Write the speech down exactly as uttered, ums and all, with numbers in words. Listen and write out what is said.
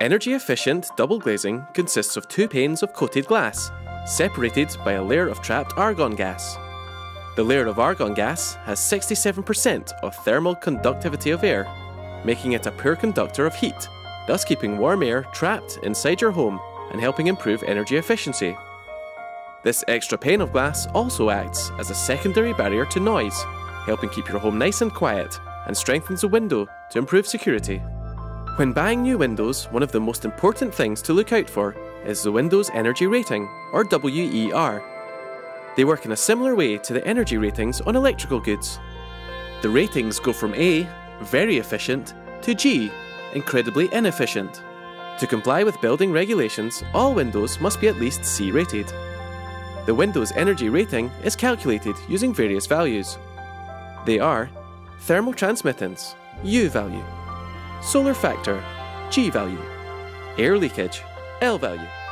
Energy-efficient double glazing consists of two panes of coated glass, separated by a layer of trapped argon gas. The layer of argon gas has sixty-seven percent of thermal conductivity of air, making it a poor conductor of heat, thus keeping warm air trapped inside your home and helping improve energy efficiency. This extra pane of glass also acts as a secondary barrier to noise, helping keep your home nice and quiet, and strengthens the window to improve security. When buying new windows, one of the most important things to look out for is the Windows Energy Rating, or W E R. They work in a similar way to the energy ratings on electrical goods. The ratings go from A, very efficient, to G, incredibly inefficient. To comply with building regulations, all windows must be at least C rated. The Windows Energy Rating is calculated using various values. They are thermal transmittance, U value, solar factor, G value, air leakage, L value,